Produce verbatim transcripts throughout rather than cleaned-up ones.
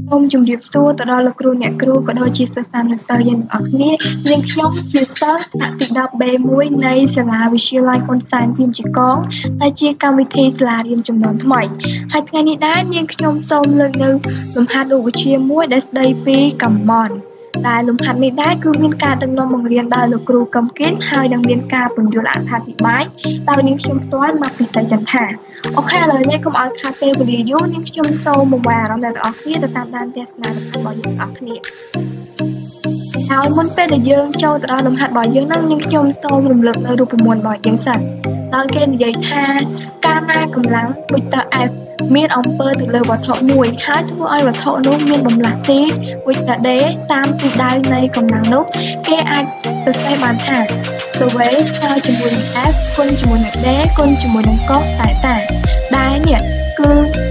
សូមជម្រាបសួរទៅដល់លោកគ្រូអ្នកគ្រូក៏ដូចជាសិស្សានុសិស្សយើងទាំងអស់គ្នាយើងខ្ញុំជាសិស្សថ្នាក់ទី ដប់ បេ មួយ នៃសាលាវិទ្យាល័យហ៊ុនសែនភៀមជីកងដែលជាកម្មវិធីសាលារៀនចំនួនថ្មីហើយថ្ងៃនេះដែរនាងខ្ញុំសូមលើកនៅលំហាត់រូបវិទ្យាមួយដែលស្ដីពីកម្មន្តដែលលំហាត់នេះដែរគឺមានការដឹកនាំបង្រៀនដោយលោកគ្រូកឹមគៀនហើយនឹងមានការពន្យល់អត្ថាធិប្បាយដោយនាងខ្ញុំផ្ទាល់មកពីសិស្សចន្ទថាអូខេឥឡូវនេះកុំឲ្យខាតពេលវេលាយូរនាងខ្ញុំសូមបង្វែរអារម្មណ៍ដល់អ្នកទាំងអស់គ្នាទៅតាមដានទស្សនាលំហាត់របស់យើងទាំងអស់គ្នាហើយមុនពេលដែលយើងចូលទៅដល់លំហាត់របស់យើងនឹងនាងខ្ញុំសូមរំលឹកនៅរូបមន្តរបស់យើងសិនដោយគេនិយាយថាកាលណាកម្លាំង vector F មានអំពើទៅលើវត្ថុមួយហើយធ្វើឲ្យវត្ថុនោះមានបំលាស់ទី vector D តាមទិសដៅនៃកម្លាំងនោះគេអាចសរសេរបានថា v ស្មើជាមួយនឹង F គុណជាមួយនឹង D គុណជាមួយនឹង cos តែតាដែលនេះគឺ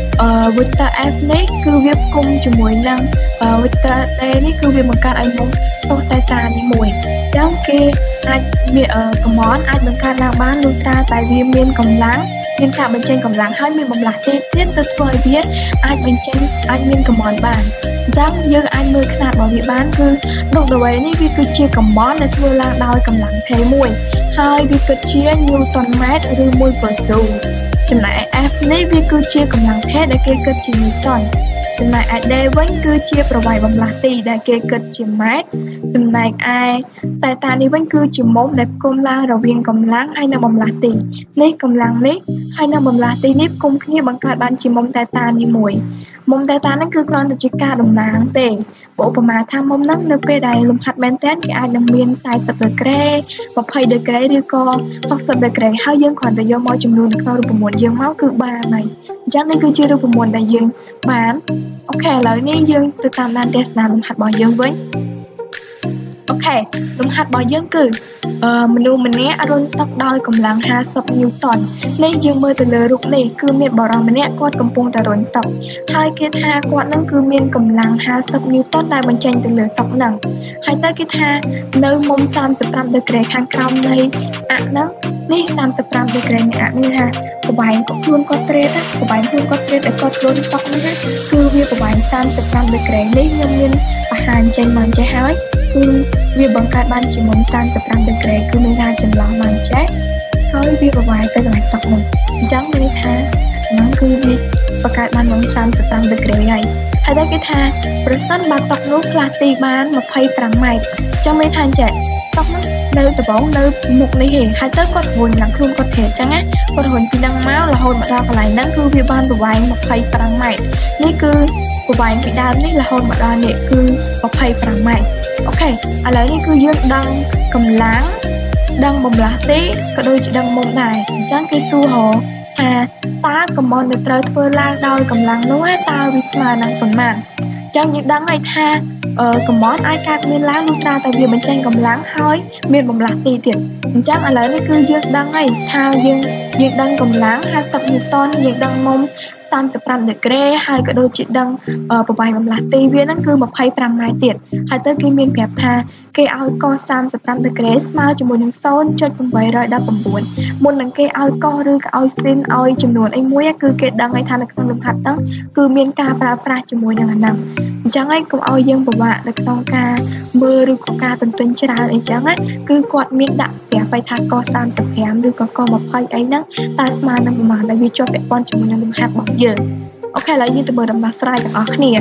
vector F នេះគឺវាគុំជាមួយនឹង vector D នេះគឺវាបង្កើតឲ្យមុំ cos តែតានេះមួយអញ្ចឹងគេអាចមានកម្មន្តអាចបង្កើតឡើងបានលុះត្រាតែវាមានកម្លាំងមានការបញ្ចេញកម្លាំងហើយមានបំលាស់ទីទៀតទៅធ្វើឲ្យវាអាចបញ្ចេញអាចមានកម្មន្តបានអញ្ចឹងយើងអាចមើលຂະຫນាតរបស់វាបានគឺដុសដវេនេះវាគឺជាកម្មន្តដែលធ្វើឡើងដោយកម្លាំង T មួយហើយវាគិតជា Newton meters ឬមួយ per joule ចំណែក F នេះវាគឺជាកម្លាំង T ដែលគេគិតជា Newton ចំណែកឯ D វិញគឺជាប្រវែងបំលាស់ទីដែលគេគិតជា ម៉ែត្រចំណែកឯតែតានេះវិញគឺជាមុំដែលផ្គុំឡើងរវាងកម្លាំងហើយនិងបំលាស់ទីនេះកម្លាំងនេះហើយនិងបំលាស់ទីនេះផ្គុំគ្នាបង្កើតបានជាមុំតែតានេះមួយមុំតែតានេះគឺគ្រាន់តែជាការតំណាងទេឧបមាថាមុំហ្នឹងនៅពេលដែលលំហាត់មែនតើគេអាចនឹងមាន40ដឺក្រេ20ដឺក្រេឬក៏60ដឺក្រេហើយយើងគ្រាន់តែយកមកចំនួននៅក្នុងរូបមន្តយើងមកគឺបានហើយអញ្ចឹងនេះគឺជារូបមន្តដែលយើងបានអូខេឥឡូវនេះយើងទៅតាមដានទស្សនាលំហាត់របស់យើងវិញអូខេលំហាត់របស់យើងគឺអឺមនុស្សម្នាក់រុញទឹកដោយកម្លាំង50ញូតននេះយើងមើលទៅលើរូបនេះគឺមានបរិសម្នាក់គាត់កំពុងតែរុញទឹកហើយគេថាគាត់នឹងគឺមានកម្លាំង50ញូតនដែលបញ្ចេញទៅលើទឹកហ្នឹងហើយទៅគេថានៅមុំ35ដឺក្រេខាងក្រោមនៃអាក់ហ្នឹងនេះ35ដឺក្រេនៃអាក់នេះថាប្រវែងគាត់ខ្លួនគាត់ត្រេតប្រវែងខ្លួនគាត់ត្រេតឲ្យគាត់រុញទឹកហ្នឹងគឺវាប្រវែង35ដឺក្រេនេះខ្ញុំមានបង្ហាញចេញមកចេះហើយគឺវាបង្កើតបានជាមុំ35ដឺក្រេគឺមានការចន្លោះមកចេះហើយវាប្រវែងទៅកន្លែងទឹកនោះអញ្ចឹងមានន័យថាហ្នឹងគឺវាបង្កើតបានមុំ35ដឺក្រេហើយហើយតែគេថាប្រសិនបើទឹកនោះផ្លាស់ទីបាន25ម៉ែត្រអញ្ចឹងមានថាអញ្ចឹងទឹកនោះនៅដបងនៅមុខនេះឯងហើយទៅគាត់រុញឡើងខ្លួនគាត់ត្រេតអញ្ចឹងណាគាត់រុញពីហ្នឹងមករហូតមកដល់កន្លែងហ្នឹងគឺវាបានប្រវែង25ម៉ែត្រនេះគឺប្រវែងពីដើមនេះរហូតមកដល់នេះគឺ25ម៉ែត្រអូខេឥឡូវនេះគឺយើងដឹងកម្លាំងដឹងបំលាស់ទីក៏ដូចជាដឹងមុំដែរអញ្ចឹងគេសួរហៅថាតើកម្មន្តដែលត្រូវធ្វើឡើងដោយកម្លាំងនោះតើវាស្មើនឹងប៉ុន្មានអញ្ចឹងយើងដឹងហើយថាកម្មន្តអាចកើតមានឡើងលុះត្រាតែវាបញ្ចេញកម្លាំងហើយមានបំលាស់ទីទៀតអញ្ចឹងឥឡូវនេះគឺយើងដឹងហើយថាយើងយើងដឹងកម្លាំង50ញូតនយើងដឹងមុំ35ដឺក្រេហើយក៏ដូចជាដឹងប្រវែងបំលាស់ទីវាហ្នឹងគឺ25ម៉ែត្រទៀតហើយទៅគេមានប្រាប់ថាគេឲ្យក35ដឺក្រេស្មើជាមួយនឹង ศูนย์จุดแปดหนึ่งเก้า មុននឹងគេឲ្យកឬក៏ឲ្យស្វិនឲ្យចំនួនអីមួយគឺគេដឹងឲ្យថានៅក្នុងលំហាត់ហ្នឹងគឺមានការប្រើប្រាស់ជាមួយនឹងអាហ្នឹងអញ្ចឹងហើយកុំឲ្យយើងពិបាកនៅក្នុងការមើលឬក៏ការទន្ទិញច្រើនអីចឹងណាគឺគាត់មានដាក់ប្រាប់ឲ្យថាក35ឬក៏ក20អីហ្នឹងតើស្មើនឹងប្រមាណដែលវាជាប់ពាក់ព័ន្ធជាមួយនឹងលំហាត់របស់យើងអូខេឥឡូវយើងទៅមើលដំណោះស្រាយទាំងអស់គ្នា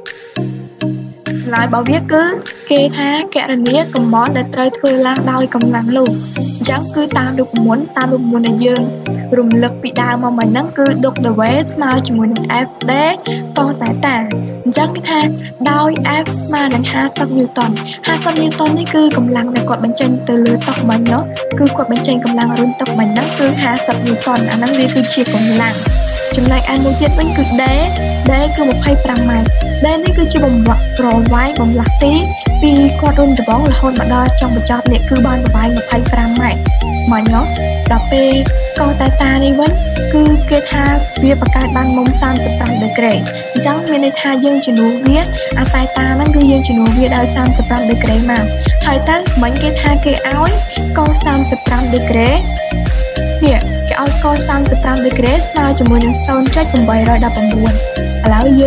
ឡើយរបស់វាគឺគេថាកណនីកម្មន្តដែលត្រូវធ្វើឡើងដោយកម្លាំងនោះអញ្ចឹងគឺតាមរូបមន្តតាមរូបមន្តដែលយើងរំលឹកពីដើមមកមិញហ្នឹងគឺ W ស្មើជាមួយនឹង F D តតែតាអញ្ចឹងគេថាដោយ F ស្មើនឹង50ញូតន50ញូតននេះគឺកម្លាំងដែលគាត់បញ្ចេញទៅលើទឹកមិញនោះគឺគាត់បញ្ចេញកម្លាំងរុញទឹកមិញហ្នឹងគឺ50ញូតនអាហ្នឹងវាគឺជាកម្លាំងចំណែកឯមួយទៀតវិញគឺ D D គឺ25ម៉ែត្រ D នេះគឺជាបំលាស់ប្រវែងបំលាស់ទីពីគាត់រុញដបងរហូតមកដល់ចុងបញ្ចប់នេះគឺបានប្រវែង25ម៉ែត្រមកញ៉ោដល់ពេលកោតែតានេះវិញគឺគេថាវាបង្កើតបានមុំ35ដឺក្រេអញ្ចឹងមានន័យថាយើងជំនួសវាអាតែតាហ្នឹងគឺយើងជំនួសវាដោយ35ដឺក្រេមកហើយទៅមិញគេថាគេឲ្យកោ35ដឺក្រេនេះគេឲ្យកោ35ដឺក្រេស្មើជាមួយនឹង ศูนย์จุดแปดหนึ่งเก้า ឥឡូវយើង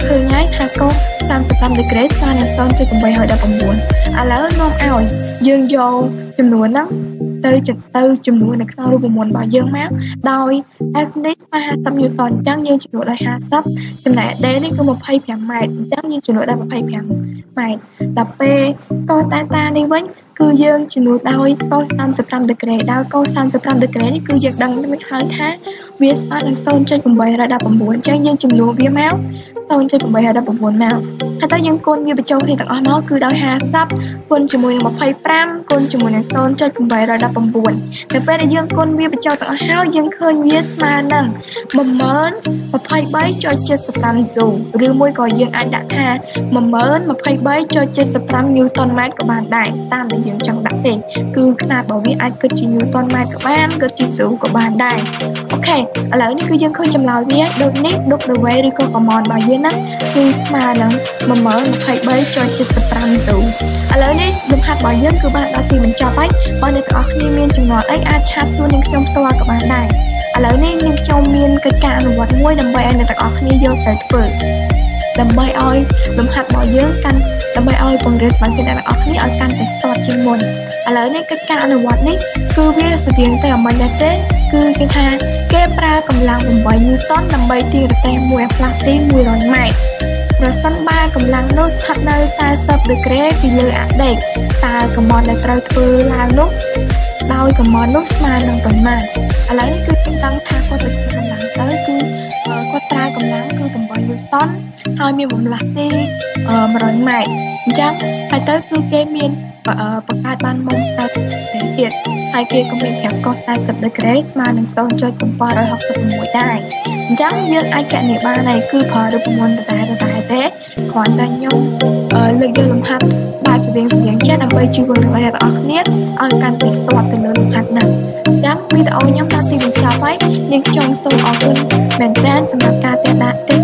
ឃើញហើយថាកូសសាមសិបប្រាំដឺក្រេស្មើនឹង ศูนย์จุดแปดหกเก้า ឥឡូវនាំឲ្យយើងយកចំនួនហ្នឹងទៅទៅចំនួននៅក្នុងរូបមន្តរបស់យើងមកដោយ F នេះស្មើห้าสิบញូតនអញ្ចឹងយើងចំនួនដោយห้าสิบចំណែក D នេះគឺยี่สิบห้าម៉ែត្រអញ្ចឹងយើងចំនួនដោយยี่สิบห้าម៉ែត្រដល់ពេលកូស theta នេះវិញគឺយើងចំនួនដោយកូសសាមសិបប្រាំដឺក្រេដោយកូសសាមសិបប្រាំដឺក្រេនេះគឺយើងដឹងហើយថាវាស្មើនឹង ศูนย์จุดแปดหกเก้า អញ្ចឹងយើងចំនួនវាមក ศูนย์จุดแปดหกเก้า មកហើយតើយើងគុណវាបញ្ចូលគ្នាទាំងអស់មកគឺដោយห้าสิบគុណជាមួយនឹងยี่สิบห้าគុណជាមួយនឹង ศูนย์จุดแปดหกเก้า ដល់ពេលដែលយើងគុណវាបញ្ចូលទាំងអស់ហើយយើងឃើញវាស្មើនឹង một nghìnยี่สิบสามจุดเจ็ดสิบห้า โจលឬមួយក៏យើងអាចដាក់ថា một nghìnยี่สิบสามจุดเจ็ดสิบห้า นิวตันម៉ែត្រក៏បានដែរតាមដែលយើងចង់ដាក់ទេគឺຂະຫນາດរបស់វាអាចគិតជា นิวตันម៉ែត្រក៏បានគិតជា โจក៏បានដែរអូខេឥឡូវនេះគឺយើងឃើញចម្លើយវាដូចនេះ W ឬក៏ command របស់យើងណាគឺស្មើនឹង một nghìnยี่สิบสามจุดเจ็ดสิบห้า โจឥឡូវនេះលំហាត់របស់យើងគឺបានដល់ទីបញ្ចប់ហើយបើអ្នកទាំងអស់គ្នាមានចំណត់អីអាចឆាតសួរនឹងខ្ញុំផ្ទាល់ក៏បានដែរឥឡូវនេះនាងខ្ញុំមានកិច្ចការអនុវត្តមួយដើម្បីឲ្យអ្នកទាំងអស់គ្នាយកទៅធ្វើដើម្បីឲ្យលំហាត់របស់យើងកាន់ដើម្បីឲ្យពង្រឹងសមត្ថភាពអ្នកទាំងអស់គ្នាឲ្យកាន់តែស្ទាត់ជាងមុនឥឡូវនេះកិច្ចការអនុវត្តនេះគឺវាស្តៀងទៅអ្វីដែរទេគឺគេថាគេប្រើកម្លាំងeightញូតនដើម្បីទាញរទេះមួយផ្លាស់ទីមួយរយម៉ែត្រប្រសិនបើកម្លាំងនោះស្ថិតនៅสี่สิบដឺក្រេពីលើអាដេកតើកំណត់ដែលត្រូវធ្វើឡើងនោះដោយកំណត់នោះស្មើនឹងប៉ុន្មានឥឡូវនេះគឺខ្ញុំដឹងថាគាត់ទៅកម្លាំងទៅគឺគាត់ប្រើកម្លាំងគឺeightញូតនហើយមានបំលាស់ទីone hundម៉ែត្រអញ្ចឹងហើយទៅគឺគេមានបង្កើតបានមុំតែទៀតហើយគេក៏មានប្រាប់កូសสี่สิบដឺក្រេស្មើនឹង ศูนย์จุดแปดหกหก ដែរអញ្ចឹងយើងអាចកណនាបានហើយគឺប្រើរូបមន្តដដែលៗទេគ្រាន់តែខ្ញុំលើកយកលំហាត់បែបស្វែងស្វែងចេះដើម្បីជួយបងប្អូនទាំងអស់គ្នាឲ្យកាន់តែស្ទាត់ទៅលើលំហាត់ហ្នឹងអញ្ចឹងវីដេអូខ្ញុំដល់ទីបញ្ចប់ហើយនាងខ្ញុំសូមអរគុណមែនទែនសម្រាប់ការតាមដាន